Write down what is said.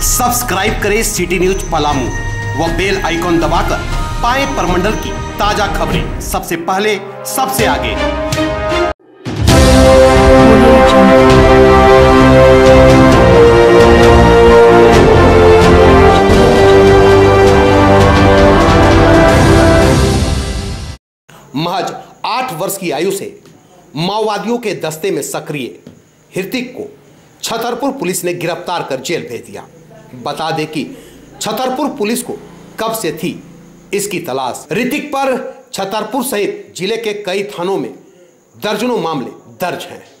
Subscribe करें city news Palamu व bell icon दबाकर पाएं प्रमंडल की ताजा खबरें सबसे पहले सबसे आगे। महज 8 वर्ष की आयु से माओवादियों के दस्ते में सक्रिय ऋतिक को छतरपुर पुलिस ने गिरफ्तार कर जेल भेज दिया। बता दें कि छतरपुर पुलिस को कब से थी इसकी तलाश। ऋतिक पर छतरपुर सहित जिले के कई थानों में दर्जनों मामले दर्ज हैं।